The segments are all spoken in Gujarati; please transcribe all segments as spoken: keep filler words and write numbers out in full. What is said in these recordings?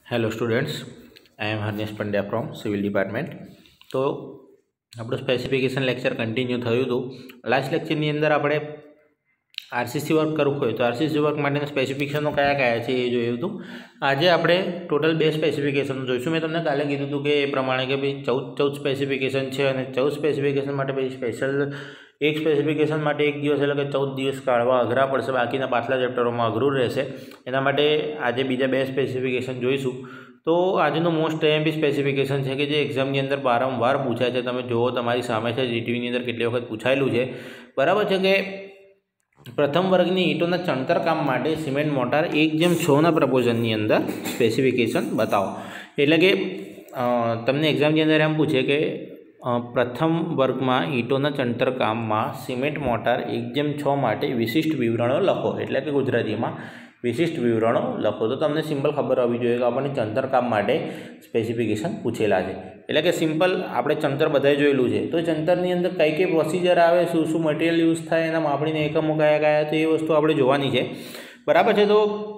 Hello students, I am Harnesh Pandya from civil department. तो આપણું સ્પેસિફિકેશન લેક્ચર કન્ટિન્યુ થયું હતું। લાસ્ટ લેક્ચરની અંદર આપણે આરસીસી વર્ક કરવું હોય તો આરસીસી વર્ક માટેના સ્પેસિફિકેશનો કયા કયા છે એ જોયું હતું। આજે આપણે ટોટલ બે સ્પેસિફિકેશન જોઈશું। મેં તમને કાલે કીધું હતું કે એ પ્રમાણે કે ભાઈ ચૌદ ચૌદ સ્પેસિફિકેશન છે અને ચૌદ સ્પેસિફિકેશન માટે ભાઈ સ્પેશિયલ એક સ્પેસિફિકેશન માટે એક દિવસ એટલે કે ચૌદ દિવસ કાઢવા અઘરા પડશે, બાકીના પાછલા ચેપ્ટરોમાં અઘરું રહેશે। એના માટે આજે બીજા બે સ્પેસિફિકેશન જોઈશું। तो આજનું મોસ્ટ એમપી સ્પેસિફિકેશન છે કે જે એક્ઝામની અંદર વારંવાર પૂછાય છે। તમે જુઓ તમારી સામે છે, જીટીવીની અંદર કેટલી વખત પૂછાયેલું છે, બરાબર છે કે પ્રથમ વર્ગની ઈંટોના ચણતર કામ માટે સિમેન્ટ મોટાર એક જેમ છના પ્રપોઝલની અંદર સ્પેસિફિકેશન બતાવો। એટલે કે તમને એક્ઝામની અંદર એમ પૂછે કે પ્રથમ વર્ગમાં ઈંટોના ચણતર કામમાં સિમેન્ટ મોટાર એક જેમ છ માટે વિશિષ્ટ વિવરણો લખો। એટલે કે ગુજરાતીમાં विशिष्ट विवरणों लखो। तो तमने सिंपल खबर होवी जोईए कि आपणे चणतर काम माटे स्पेसिफिकेशन पूछेला छे। एटले कि सिंपल आपणे चणतर बधाए जोयेलुं छे। तो चणतरनी अंदर कई कई प्रोसिजर आवे, शुं शुं मटीरियल यूज थाय, एना मापणीना एकमो कया कया, तो ए वस्तु आपणे जोवानी छे, बराबर छे। तो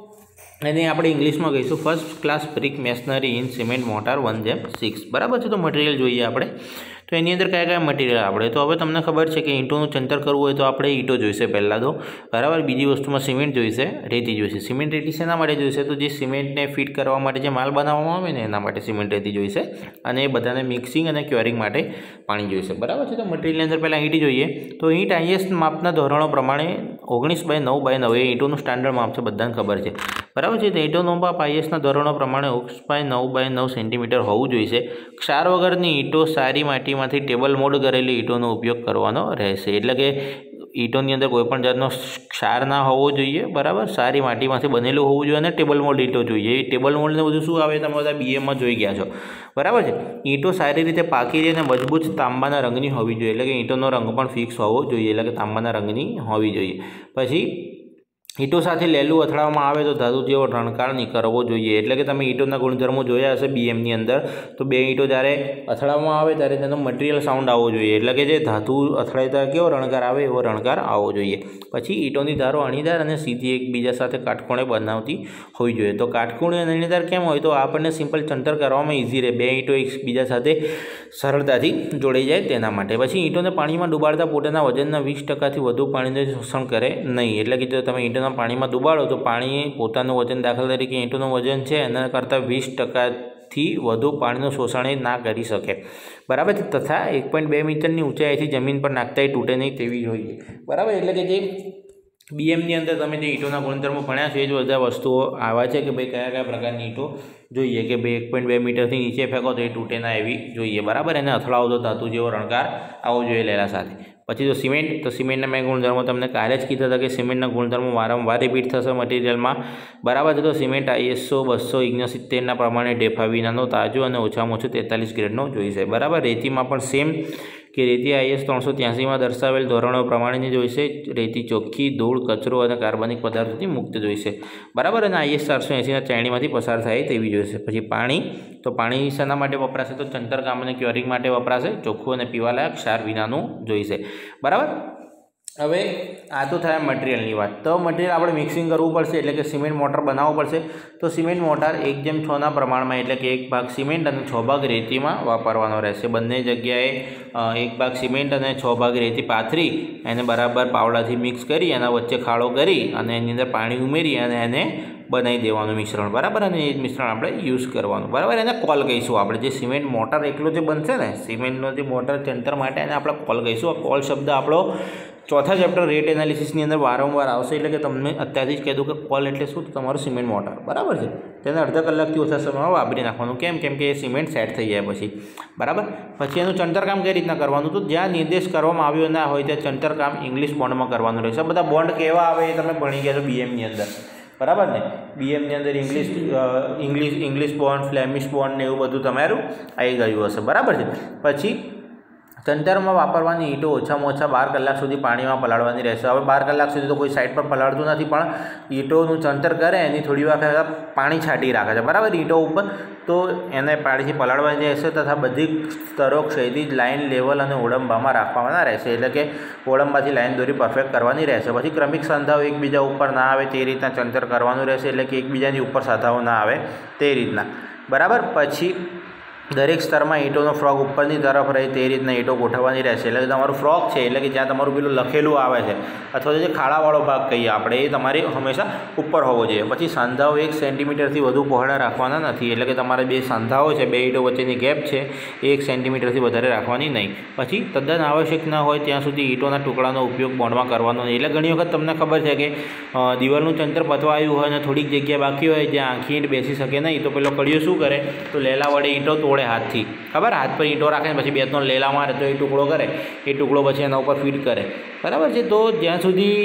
एने आपणे इंग्लिशमां कहीशुं first class brick masonry in cement mortar one जेम सिक्स, बराबर है। तो मटीरियल जोईए आपणे, तो एनी अंदर क्या क्या मटीरियल आपणे, तो हवे तमने खबर है कि ईंटोनुं चणतर करवुं होय तो आपणे ईंटो जोईशे पहला तो, बराबर। बीजी वस्तुमां सीमेंट जोईशे, रेती जोईशे। सीमेंट रेती शेना माटे जोईशे, तो जे सीमेंटने फीट करवा माटे जे माल बनाववामां आवे ने एना माटे सीमेंट रेती जोईशे, अने ए बधाने मिक्सिंग अने क्योरिंग माटे पाणी जोईशे, बराबर है। तो मटीरियल अंदर पहला ईंट जोईए। तो ईंट आईएस मापना धोरणों प्रमाणे ओगनीस बाय नौ बाय नौ ए ईंटोनुं स्टांडर्ड माप छे, बधाने खबर है, बराबर है। तो ईंटोनुं माप आईएसना धोरणों प्रमाणे ओगनीस बाय नौ बाय नौ सेंटीमीटर होवुं जोईशे। क्षार वगरनी ईंटो सारी माटीमांथी टेबल मोल्ड करेली ईंटोनो उपयोग करवानो रहेशे। एटले के ईंटोनी अंदर कोईपण जातनो क्षार ना होवो जोईए, बराबर। सारी माटीमांथी बनेલું होवुं जोईए अने टेबल मोल्ड ईंटो जोईए। टेबल मोल्ड ने बधुं शुं आवे तमे बधा बीए मां जोई गया छो, बराबर है। ईंटो सारी रीते पाकी रही अने मजबूत तांबाना रंगनी होवी जोईए, एटले के ईंटोनो रंग पण फिक्स होवो जोईए, एटले के तांबाना रंगनी होवी जोईए। पछी ईंटो साथे लेलू અથડાવવામાં આવે તો ધાતુ જેવો રણકાર નહીં કરવો જોઈએ। એટલે કે તમે ઈંટોના ગુણધર્મો જોયા હશે બીએમની અંદર, તો બે ઈંટો જ્યારે અથડાવવામાં આવે ત્યારે તેનો મટીરિયલ સાઉન્ડ આવવો જોઈએ, એટલે કે જે ધાતુ અથડાય ત્યારે કેવો રણકાર આવે એવો રણકાર આવવો જોઈએ। પછી ઈંટોની ધારો અણીદાર અને સીધી એકબીજા સાથે કાટખૂણે બનાવતી હોવી જોઈએ। તો કાટખૂણે અને અણીદાર કેમ હોય, તો આપણને સિમ્પલ ચણતર કરવામાં ઇઝી રહે, બે ઈંટો એકબીજા સાથે સરળતાથી જોડાઈ જાય તેના માટે। પછી ઈંટોને પાણીમાં ડુબાડતા પોતાના વજનના વીસ ટકાથી વધુ પાણીને શોષણ કરે નહીં। એટલે કે જો તમે ઈંટો पाणी में डूबाड़ो तो पाणी पोतानुं वजन, दाखला तरीके ईंटोनुं वजन है एना करता वीस टका थी वधु पाणीनुं शोषण ना करी सके, बराबर। तथा एक पॉइंट बे मीटरनी ऊंचाईथी जमीन पर नाखताय तूटे नहीं तेवी जोईए, बराबर। एटले के जे बीएमनी अंदर तमे जे ईंटोना गुणधर्मो भण्या छे ए ज बधा वस्तुओ आवा छे कि भाई कया कया प्रकारनी ईंटो जोईए कि भाई एक पॉइंट बे मीटरथी नीचे फेंको तो ए तूटे ना एवी जोईए, बराबर। एने અથડાવો तो धातु जेवो रणकार आवो जोईए लेला साथे। पछी तो सीमेंट, तो सीमेंटना मैं गुणधर्मो तमने काले ज कीधा था कि सीमेंटना गुणधर्मो वारंवार रिपीट थशे मटीरियल में, बराबर। तो सीमेंट आईएसओ बसो ओगणसित्तेर प्रमाणे डेफा विनानो ताजो और ओछामां ओछो तेतालीस ग्रेडनो जोईशे, बराबर। रेती में पण सेम कि रेती आईएस त्रणसो त्यासी में दर्शावेल धोरणों प्रमाणे जोईशे। रेती चोख्खी धूळ, कचरो और कार्बनिक पदार्थों मुक्त जोईशे, बराबर। और आईएस चार सौ एसी चाळणीमांथी पसार थाय तेवी जोईशे। पछी पाणी, तो पाणी शाना माटे वपराशे, तो चणतर काम अने क्योरिंग माटे वपराशे। चोख्खुं अने पीवालायक क्षार विनानुं जोईशे, बराबर। हवे आ तो थाय मटीरियलनी वात। तो मटीरियल आपणे मिक्सिंग करवुं पड़शे, एटले के सीमेंट मोटर बनाववुं पड़शे। तो सीमेंट मोटर एक जेम छ ना प्रमाणमां, एटले के एक भाग सीमेंट अने छ भाग रेतीमां वापरवानो रहेशे। बंने जग्याए एक भाग सीमेंट अने छ भाग रेती पाथरी एने बराबर पावडाथी मिक्स करी एना वच्चे खाड़ो करी अने एनी अंदर पाणी उमेरी अने एने बनावी देवानुं मिश्रण, बराबर। अने ए मिश्रण आपणे यूज करवानुं, बराबर। एने कॉल कहीशुं आपणे, जे सीमेंट मोटर एकलो जे बनशे ने सीमेंटनो जे मोटर चणतर माटे एने आपणे कॉल कहीशुं। आ कॉल शब्द आपणो चौथा चेप्टर रेट एनालिसिसनी अंदर वारंवार आवशे, એટલે કે તમને અત્યારથી જ કહી દઉં કે કોલ એટલે શું, તો તમારું સિમેન્ટ મોટર, બરાબર છે। તેને અડધા કલાકથી ઓછા સમયમાં વાપરી નાખવાનું, કેમ કેમ કે એ સિમેન્ટ સેટ થઈ જાય પછી, બરાબર। પછી એનું ચણતર કામ કઈ રીતના કરવાનું, તો જ્યાં નિર્દેશ કરવામાં આવ્યો ના હોય ત્યાં ચણતર કામ ઇંગ્લિશ બોન્ડમાં કરવાનું રહેશે। બધા બોન્ડ કેવા આવે એ તમે ભણી ગયા છો બીએમની અંદર, બરાબર ને। બીએમની અંદર English English English bond, Flemish bond ને એવું બધું તમારું આવી ગયું હશે, બરાબર છે। પછી ચંતરમાં વાપરવાની ઈંટો ઓછામાં ઓછા બાર કલાક સુધી પાણીમાં પલાળવાની રહેશે। હવે બાર કલાક સુધી તો કોઈ સાઈડ પર પલાળતું નથી, પણ ઈંટોનું ચંતર કરે એની થોડી વાર પાણી છાંટી રાખે છે, બરાબર, ઈંટો ઉપર, તો એને પાણીથી પલાળવાની રહેશે તથા બધી સ્તરો ક્ષૈતિજ લાઇન લેવલ અને ઓળંબામાં રાખવાના રહેશે, એટલે કે ઓળંબાથી લાઇન દોરી પરફેક્ટ કરવાની રહેશે। પછી ક્રમિક સાંધાઓ એકબીજા ઉપર ના આવે તે રીતના ચંતર કરવાનું રહેશે, એટલે કે એકબીજાની ઉપર સાંધાઓ ના આવે તે રીતના, બરાબર। પછી દરેક સ્તરમાં ઈંટોનો ફ્રોગ ઉપરની તરફ રહે તે રીતના ઈંટો ગોઠવવાની રહેશે, એટલે કે તમારું ફ્રોગ છે એટલે કે જ્યાં તમારું પેલું લખેલું આવે છે અથવા તો જે ખાડાવાળો ભાગ કહીએ આપણે, એ તમારે હંમેશા ઉપર હોવો જોઈએ। પછી સાંધાઓ એક સેન્ટીમીટરથી વધુ પહોળા રાખવાના નથી, એટલે કે તમારે બે સાંધાઓ છે, બે ઈંટો વચ્ચેની ગેપ છે એ એક સેન્ટીમીટરથી વધારે રાખવાની નહીં। પછી તદ્દન આવશ્યક ન હોય ત્યાં સુધી ઈંટોના ટુકડાનો ઉપયોગ બોન્ડમાં કરવાનો નહીં, એટલે ઘણી વખત તમને ખબર છે કે દિવાલનું ચંતર પતવા આવ્યું હોય અને થોડીક જગ્યા બાકી હોય જ્યાં આખી ઈંટ બેસી શકે નહીં, તો પેલો કડિયો શું કરે, તો લેલા વડે ઈંટો તોડે હાથથી, ખબર, હાથ પર ઈંટો રાખે ને પછી બે ત્રણ લેલા મારે તો એ ટુકડો કરે, એ ટુકડો પછી એના ઉપર ફિટ કરે, બરાબર છે। તો જ્યાં સુધી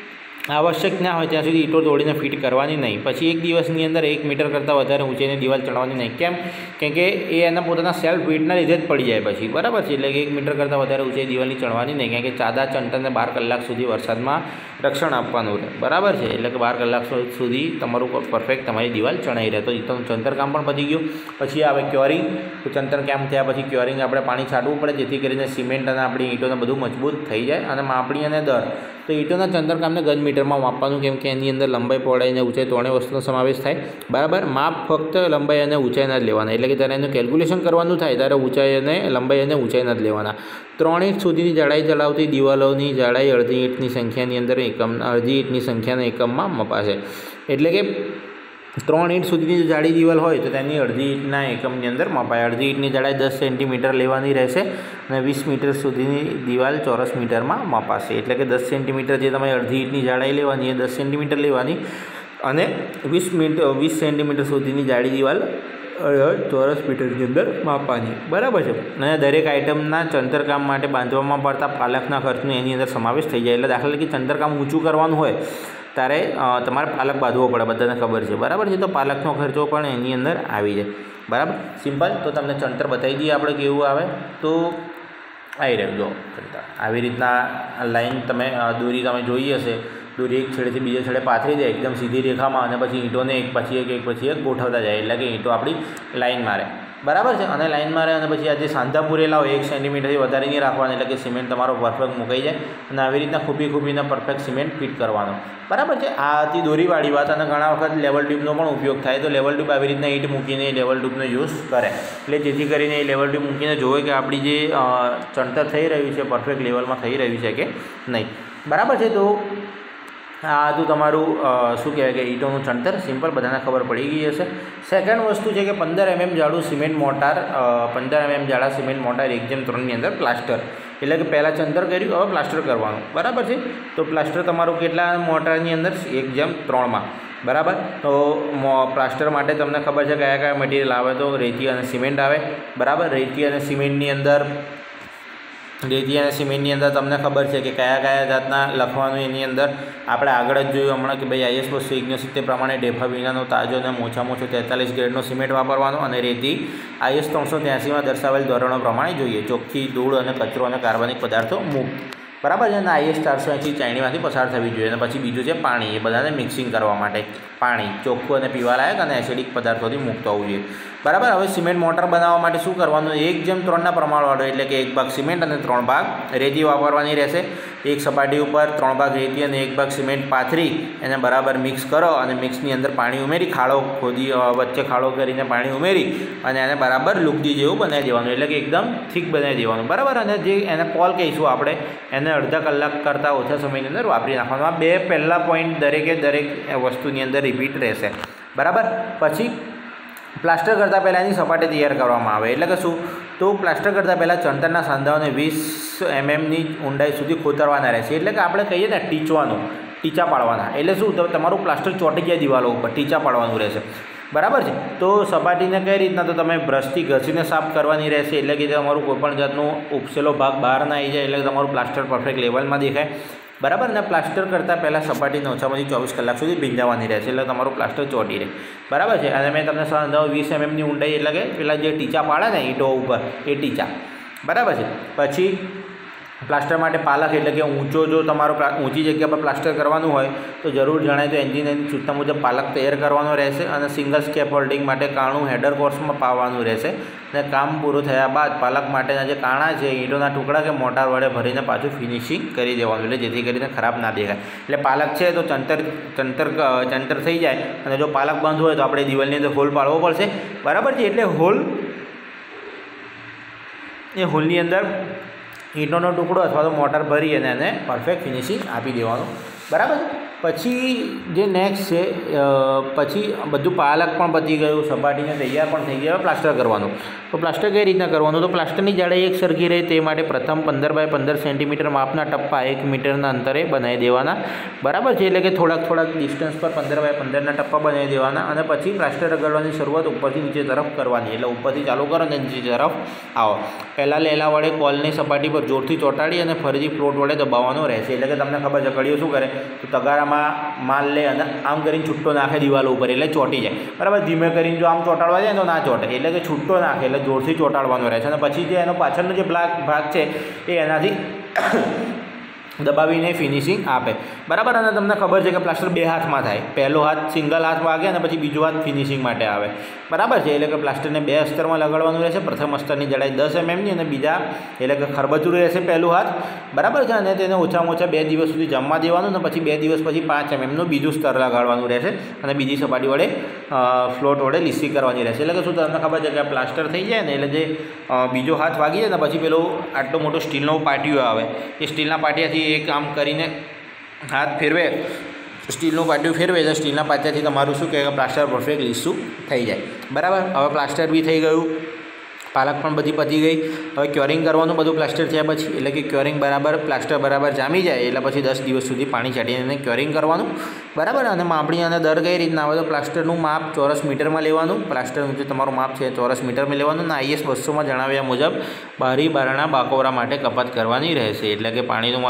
આવશ્યક ના હોય ત્યાં સુધી ઈંટો તોડીને ફિટ કરવાની નહીં। પછી એક દિવસની અંદર એક મીટર કરતાં વધારે ઊંચાઈની દિવાલ ચણવાની નહીં, કેમ, કેમ કે એ એના પોતાના સેલ્ફ વેઇટના લીધે જ પડી જાય પછી, બરાબર છે, એટલે કે એક મીટર કરતાં વધારે ઊંચાઈ દિવાલની ચણવાની નહીં, કારણ કે ચાદા ચંતરને બાર કલાક સુધી વરસાદમાં રક્ષણ આપવાનું રહે, બરાબર છે, એટલે કે બાર કલાક સુધી તમારું પરફેક્ટ તમારી દિવાલ ચણાઈ રહે। તો ઈંટોનું ચંતર કામ પણ પતી ગયું। પછી આવે ક્યોરિંગ, તો ચંતર કામ થયા પછી ક્યોરિંગ આપણે પાણી છાંટવું પડે જેથી કરીને સિમેન્ટ અને આપણી ઈંટોને બધું મજબૂત થઈ જાય। અને માપણી અને દર, તો ઈંટોના ચંતર કામને ગજ મીટરમાં માપવાનું, કેમ કે એની અંદર લંબાઈ, પહોળાઈ અને ઊંચાઈ ત્રણેય વસ્તુનો સમાવેશ થાય, બરાબર। માપ ફક્ત લંબાઈ અને ઊંચાઈના જ લેવાના, એટલે કે જ્યારે એનું કેલ્ક્યુલેશન કરવાનું થાય ત્યારે ઊંચાઈ અને લંબાઈ અને ઊંચાઈના જ લેવાના। ત્રણ ઇંચ સુધીની જાડાઈ ધરાવતી દિવાલોની જાડાઈ અડધી ઈંટની સંખ્યાની અંદર એકમ અડધી ઈંટની સંખ્યાના એકમમાં મપાશે, એટલે કે ત્રણ ઇંચ સુધીની જાડી દિવાલ હોય તો તેની અડધી ઈંટના એકમની અંદર મપાય। અડધી ઈંટની જાડાઈ દસ સેન્ટીમીટર લેવાની રહેશે અને વીસ મીટર સુધીની દિવાલ ચોરસ મીટરમાં મપાશે, એટલે કે દસ સેન્ટીમીટર જે તમારી અડધી ઈંટની જાડાઈ લેવાની એ દસ સેન્ટીમીટર લેવાની અને વીસ મીટર વીસ સેન્ટીમીટર સુધીની જાડી દિવાલ ચોરસ મીટરની અંદર માપવાની, બરાબર છે। અને દરેક આઇટમના ચંતરકામ માટે બાંધવામાં પડતા પાલખના ખર્ચનો એની અંદર સમાવેશ થઈ જાય, એટલે દાખલા તરીકે ચંતરકામ ઊંચું કરવાનું હોય ત્યારે તમારે પાલખ બાંધવો પડે, બધાને ખબર છે, બરાબર છે, તો પાલખનો ખર્ચો પણ એની અંદર આવી જાય, બરાબર, સિમ્પલ। તો તમને ચંતર બતાવી દઈએ આપણે કેવું આવે, તો આવી રહ્યું જો ચંતર આવી રીતના લાઈન તમે દોરી તમે જોઈ હશે, દોરી એક છેડેથી બીજા છેડે પાથરી જાય એકદમ સીધી રેખામાં અને પછી ઈંટોને એક પછી એક એક પછી એક ગોઠવતા જાય, એટલે કે ઈંટો આપણી લાઈન મારે, બરાબર છે, અને લાઈન મારે અને પછી આ જે સાંધા પૂરેલા હોય એક સેન્ટીમીટરથી વધારે નહીં રાખવાના, એટલે કે સિમેન્ટ તમારો પરફેક્ટ મુકાઈ જાય અને આવી રીતના ખૂબી ખૂબીને પરફેક્ટ સિમેન્ટ ફિટ કરવાનો, બરાબર છે। આ હતી દોરીવાળી વાત। અને ઘણા વખત લેવલ ટ્યુબનો પણ ઉપયોગ થાય, તો લેવલ ટ્યુબ આવી રીતના ઈંટ મૂકીને લેવલ ટ્યુબનો યુઝ કરે, એટલે જેથી કરીને એ લેવલ ટ્યુબ મૂકીને જોવે કે આપણી જે ચણતર થઈ રહ્યું છે પરફેક્ટ લેવલમાં થઈ રહ્યું છે કે નહીં, બરાબર છે। તો આ હતું તમારું શું કહેવાય કે ઈંટોનું ચણતર, સિમ્પલ, બધાને ખબર પડી ગઈ હશે। સેકન્ડ વસ્તુ છે કે પંદર એમએમ જાડું સિમેન્ટ મોટાર, પંદર એમએમ જાડા સિમેન્ટ મોટાર એક જેમ ત્રણની અંદર પ્લાસ્ટર, એટલે કે પહેલાં ચંતર કર્યું, હવે પ્લાસ્ટર કરવાનું, બરાબર છે। તો પ્લાસ્ટર તમારું કેટલા મોટારની અંદર, એક જેમ ત્રણમાં, બરાબર। તો પ્લાસ્ટર માટે તમને ખબર છે કયા કયા મટીરિયલ આવે, તો રેતી અને સિમેન્ટ આવે, બરાબર। રેતી અને સિમેન્ટની અંદર રેતી અને સિમેન્ટની અંદર તમને ખબર છે કે કયા કયા જાતના લખવાનું, એની અંદર આપણે આગળ જ જોયું હમણાં કે ભાઈ આઈએસ બસો ઓગણસિત્તેર પ્રમાણે ઢેફા વિનાનો તાજો અને ઓછામાં ઓછો તેતાલીસ ગ્રેડનો સિમેન્ટ વાપરવાનો, અને રેતી આઈએસ ત્રણસો ત્યાંસીમાં દર્શાવેલ ધોરણો પ્રમાણે જોઈએ, ચોખ્ખી ધૂળ અને કચરો અને કાર્બનિક પદાર્થો મુક્ત, બરાબર છે, અને આઈએસ ચારસો એંસી ચાયણીમાંથી પસાર થવી જોઈએ। અને પછી બીજું છે પાણી, એ બધાને મિક્સિંગ કરવા માટે પાણી ચોખ્ખું અને પીવાલાયક અને એસિડિક પદાર્થોથી મુક્ત હોવું જોઈએ, બરાબર। હવે સિમેન્ટ મોટર બનાવવા માટે શું કરવાનું, એક જેમ ત્રણના પ્રમાણવાળો, એટલે કે એક ભાગ સિમેન્ટ અને ત્રણ ભાગ રેતી વાપરવાની રહેશે। એક સપાટી ઉપર ત્રણ ભાગ રેતી અને એક ભાગ સિમેન્ટ પાથરી એને બરાબર મિક્સ કરો અને મિક્સની અંદર પાણી ઉમેરી ખાડો ખોદી વચ્ચે ખાડો કરીને પાણી ઉમેરી અને એને બરાબર લુગદી જેવું બનાવી દેવાનું, એટલે કે એકદમ થીક બનાવી દેવાનું, બરાબર। અને જે એને કોલ કહીશું આપણે, એને અડધા કલાક કરતાં ઓછા સમયની અંદર વાપરી નાખવાનું। આ બે પહેલાં પોઈન્ટ દરેકે દરેક વસ્તુની અંદર રિપીટ રહેશે, બરાબર। પછી પ્લાસ્ટર કરતાં પહેલાં એની સપાટી તૈયાર કરવામાં આવે, એટલે કે શું, તો પ્લાસ્ટર કરતાં પહેલાં ચણતરના સાંધાઓને વીસ એમએમની ઊંડાઈ સુધી ખોતરવાના રહેશે, એટલે કે આપણે કહીએ ને ટીચવાનું, ટીચા પાડવાના, એટલે શું, તો તમારું પ્લાસ્ટર ચોંટી જાય દિવાલો ઉપર, ટીચા પાડવાનું રહેશે, બરાબર છે। તો સપાટીને કઈ રીતના, તો તમે બ્રશથી ઘસીને સાફ કરવાની રહેશે, એટલે કે તમારું કોઈપણ જાતનો ઉપસેલો ભાગ બહાર ના આવી જાય, એટલે કે તમારું પ્લાસ્ટર પરફેક્ટ લેવલમાં દેખાય, બરાબર। ને પ્લાસ્ટર કરતાં પહેલાં સપાટીને ઓછામાં ઓછી ચોવીસ કલાક સુધી ભીંજાવવાની રહેશે, એટલે તમારું પ્લાસ્ટર ચોંટી રહે, બરાબર છે। અને મેં તમને સાંધાઓ વીસ એમએમની ઊંડાઈ, એટલે કે પેલા જે ટીચા પાડે ને ઈંટો ઉપર એ ટીચા, बराबर है। पछी प्लास्टर माटे पालक एटले के ऊंचो जो तमारो ऊंची जग्या पर प्लास्टर करवानुं होय तो जरूर जणाय तो एंजीनियरिंग सूचना मुजब पालक तैयार करवानो रहेशे अने सिंगल स्केप होल्डिंग माटे काणुं हेडर कोर्समां पाववानुं रहेशे ने काम पूरुं थया बाद पालक माटेना जे काणा छे ईंटोना टुकड़ा के मोटार वडे भरीने पाछुं फिनिशिंग करी देवानुं એટલે જેથી કરીને ખરાબ ના દેખાય। એટલે પાલક છે તો ચંતર ચંતર ચંતર થઈ જાય અને જો પાલક બંધ હોય તો આપણે દિવાલની અંદર હોલ પાડવો પડશે, બરાબર છે। એટલે હોલ એ હોલની અંદર ईंटोनो टुकड़ो अथवा तो मोटर भरी अने एने परफेक्ट फिनिशिंग आपी देवानुं, बराबर। पछी जे नेक्स्ट है पछी बधुं पालक पण पती गयुं, सपाटीने तैयार पण थई गई, प्लास्टर करवानुं। तो प्लास्टर कई रीतना करवानुं तो प्लास्टरनी जाड़ाई एक सरखी रहे ते माटे प्रथम पंदर बाय पंदर सेंटीमीटर मापना टप्पा एक मीटरना अंतरे बनावी देवाना, बराबर है। एटले के थोड़ाक थोड़ाक डिस्टन्स पर पंदर बाय पंदरना टप्पा बनावी देवाना अने पछी प्लास्टर रगड़वानी शरूआत उपरथी नीचे तरफ करवानी। एटले उपरथी चालू करो अने नीचे तरफ आओ। पहला लेला वडे कॉलनी सपाटी पर जोरथी ચોંટાડી અને ફરીથી ફ્લોટ વડે દબાવવાનો રહેશે। એટલે કે તમને ખબર છે કડીઓ શું કરે તો તગારામાં માલ લે અને આમ કરીને છૂટો નાખે દિવાલો ઉપર એટલે ચોંટી જાય, બરાબર। ધીમે કરીને જો આમ ચોંટાડવા જાય તો ના ચોંટે, એટલે કે છૂટો નાખે એટલે જોરથી ચોંટાડવાનો રહેશે અને પછી જે એનો પાછળનો જે ભાગ ભાગ છે એ એનાથી દબાવીને ફિનિશિંગ આપે, બરાબર। અને તમને ખબર છે કે પ્લાસ્ટર બે હાથમાં થાય, પહેલો હાથ સિંગલ હાથ વાગે અને પછી બીજો હાથ ફિનિશિંગ માટે આવે, બરાબર છે। એટલે કે પ્લાસ્ટરને બે અસ્તરમાં લગાડવાનું રહેશે। પ્રથમ અસ્તરની જાડાઈ દસ એમએમની અને બીજા એટલે કે ખરબચડું રહેશે પહેલું હાથ, બરાબર છે। અને તેને ઓછામાં ઓછા બે દિવસ સુધી જમવા દેવાનું અને પછી બે દિવસ પછી પાંચ એમએમનું બીજું સ્તર લગાડવાનું રહેશે અને બીજી સપાટી વડે ફ્લોટ વડે લીસી કરવાની રહેશે। એટલે કે શું તમને ખબર છે કે પ્લાસ્ટર થઈ જાય ને એટલે જે બીજો હાથ વાગી જાય ને પછી પેલો આટલો મોટો સ્ટીલનો પાટિયો આવે, એ સ્ટીલના પાટિયાથી एक आम करीने हाथ फेरवे, स्टीलનું પાટિયું ફેરવે એટલે સ્ટીલના પાટિયાથી તમારું શું કહેવાય પ્લાસ્ટર પરફેક્ટ લીસું થઈ જાય, બરાબર। હવે પ્લાસ્ટર બી થઈ ગયું, પાલક પણ બધી પતી ગઈ। હવે ક્યોરિંગ કરવાનું બધું પ્લાસ્ટર થયા પછી, એટલે કે ક્યોરિંગ બરાબર પ્લાસ્ટર બરાબર જામી જાય એટલે પછી દસ દિવસ સુધી પાણી છાંટીને ક્યોરિંગ કરવાનું, બરાબર। અને માપણી અને દર કઈ રીતના આવે તો પ્લાસ્ટરનું માપ ચોરસ મીટરમાં લેવાનું, પ્લાસ્ટરનું જે તમારું માપ છે ચોરસ મીટરમાં લેવાનું અને આઈએસ બસોમાં જણાવ્યા મુજબ બારી બારણા બાકોરા માટે કપાત કરવાની રહેશે। એટલે કે પાણીનું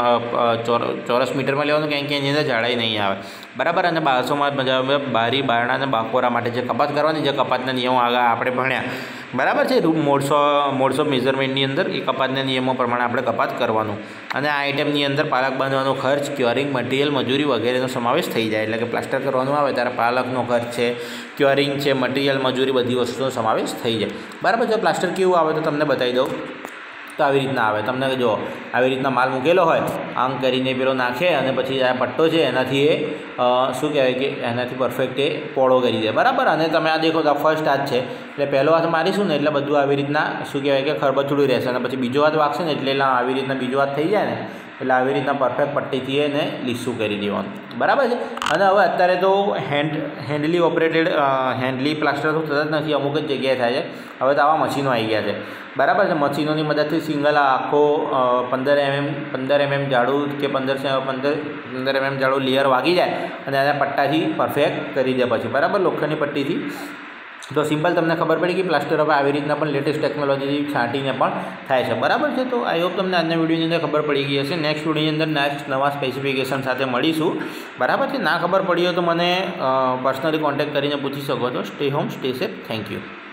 ચોરસ મીટરમાં લેવાનું કારણ કે એની અંદર જાડાઈ નહીં આવે, બરાબર। અને બારસોમાં મુજબ બારી બારણા અને બાકોરા માટે જે કપાત કરવાની, જે કપાતના નિયમો આગળ આપણે ભણ્યા, બરાબર છે। મોડસો મોડસો મેઝરમેન્ટની અંદર એ કપાતના નિયમો પ્રમાણે આપણે કપાત કરવાનું અને આ આઇટમની અંદર પાલક બાંધવાનો ખર્ચ, ક્યોરિંગ, મટીરિયલ, મજૂરી વગેરેનો સમાવેશ થઈ જાય। એટલે કે પ્લાસ્ટર કરવાનું આવે ત્યારે પાલકનો ખર્ચ છે, ક્યોરિંગ છે, મટીરિયલ, મજૂરી બધી વસ્તુનો સમાવેશ થઈ જાય, બરાબર છે। પ્લાસ્ટર કેવું આવે તો તમને બતાવી દઉં તો આવી રીતના આવે। તમને જો આવી રીતના માલ મૂકેલો હોય આમ કરીને પેલો નાખે અને પછી આ પટ્ટો છે એનાથી એ શું કહેવાય કે એનાથી પરફેક્ટ એ પોળો કરી દે, બરાબર। અને તમે આ દેખો તો ફર્સ્ટ હાથ છે એટલે પહેલો હાથ મારીશું ને એટલે બધું આવી રીતના શું કહેવાય કે ખરબચડું રહેશે અને પછી બીજો હાથ વાગશે ને એટલે આવી રીતના બીજો હાથ થઈ જાય ને એટલે આવી રીતના પરફેક્ટ પટ્ટીથી એને લીસું કરી દેવાનું, બરાબર છે। અને હવે અત્યારે તો hand handily operated handily plaster તો થતા જ નથી, અમુક જ જગ્યાએ થાય છે। હવે તો આવા મશીનો આવી ગયા છે, બરાબર છે। મશીનોની મદદથી સિંગલ આખો પંદર એમએમ પંદર એમએમ જાડું કે પંદર પંદર પંદર એમએમ જાડું લેયર વાગી જાય અને એના પટ્ટાથી પરફેક્ટ કરી દે પછી, બરાબર, લોખંડની પટ્ટીથી। તો સિમ્પલ તમને ખબર પડી કે પ્લાસ્ટર હવે આવી રીતના પણ લેટેસ્ટ ટેકનોલોજીથી છાંટીને પણ થાય છે, બરાબર છે। તો આઈ હોપ તમને આજના વિડીયોની અંદર ખબર પડી ગઈ હશે। નેક્સ્ટ વિડીયોની અંદર નેક્સ્ટ નવા સ્પેસિફિકેશન સાથે મળીશું, બરાબર છે। ના ખબર પડી હોય તો મને પર્સનલી કોન્ટેક્ટ કરીને પૂછી શકો છો। Stay home, stay safe, thank you.